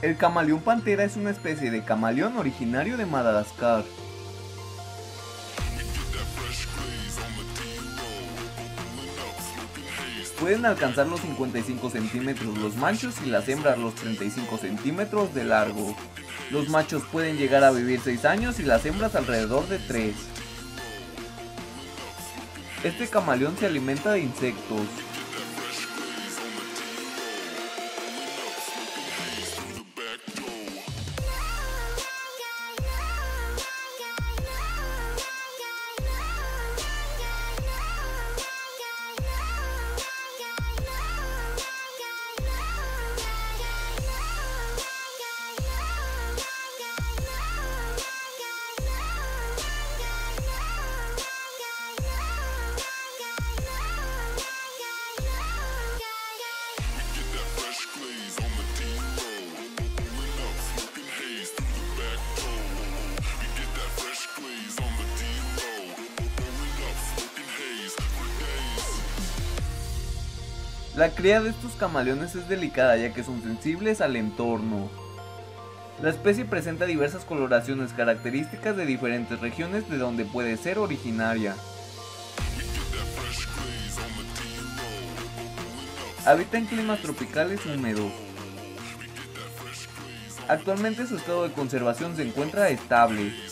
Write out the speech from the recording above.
El camaleón pantera es una especie de camaleón originario de Madagascar. Pueden alcanzar los 55 centímetros los machos y las hembras los 35 centímetros de largo. Los machos pueden llegar a vivir 6 años y las hembras alrededor de 3. Este camaleón se alimenta de insectos. La cría de estos camaleones es delicada ya que son sensibles al entorno. La especie presenta diversas coloraciones características de diferentes regiones de donde puede ser originaria. Habita en climas tropicales húmedos. Actualmente su estado de conservación se encuentra estable.